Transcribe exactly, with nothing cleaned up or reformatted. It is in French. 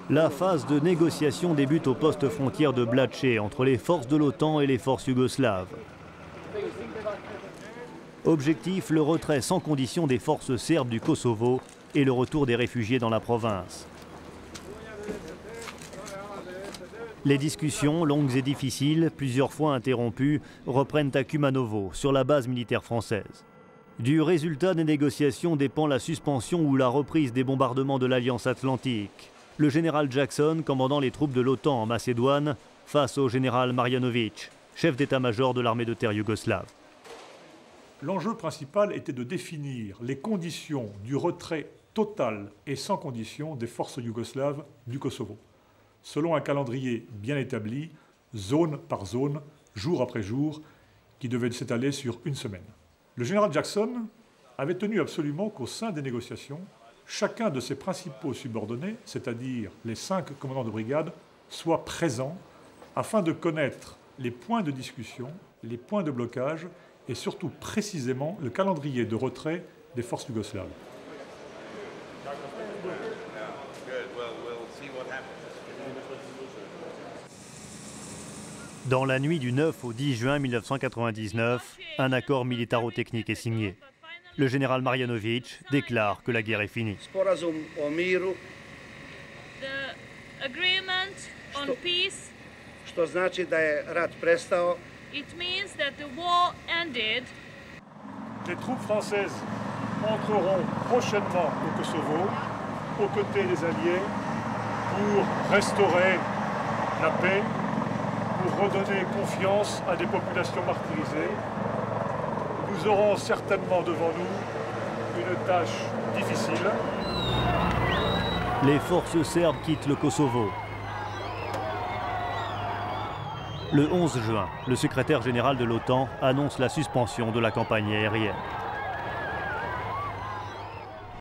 La phase de négociation débute au poste frontière de Blace entre les forces de l'OTAN et les forces yougoslaves. Objectif, le retrait sans condition des forces serbes du Kosovo et le retour des réfugiés dans la province. Les discussions, longues et difficiles, plusieurs fois interrompues, reprennent à Kumanovo, sur la base militaire française. Du résultat des négociations dépend la suspension ou la reprise des bombardements de l'Alliance Atlantique. Le général Jackson, commandant les troupes de l'OTAN en Macédoine, face au général Marjanović, chef d'état-major de l'armée de terre yougoslave. L'enjeu principal était de définir les conditions du retrait total et sans condition des forces yougoslaves du Kosovo, selon un calendrier bien établi, zone par zone, jour après jour, qui devait s'étaler sur une semaine. Le général Jackson avait tenu absolument qu'au sein des négociations, chacun de ses principaux subordonnés, c'est-à-dire les cinq commandants de brigade, soit présent afin de connaître les points de discussion, les points de blocage et surtout précisément le calendrier de retrait des forces yougoslaves. Dans la nuit du neuf au dix juin mille neuf cent quatre-vingt-dix-neuf, un accord militaro-technique est signé. Le général Marjanović déclare que la guerre est finie. The agreement on peace, što znači da je rat prestao. It means that the war ended. Les troupes françaises entreront prochainement au Kosovo, aux côtés des Alliés, pour restaurer la paix, pour redonner confiance à des populations martyrisées. Nous aurons certainement devant nous une tâche difficile. Les forces serbes quittent le Kosovo. Le onze juin, le secrétaire général de l'OTAN annonce la suspension de la campagne aérienne.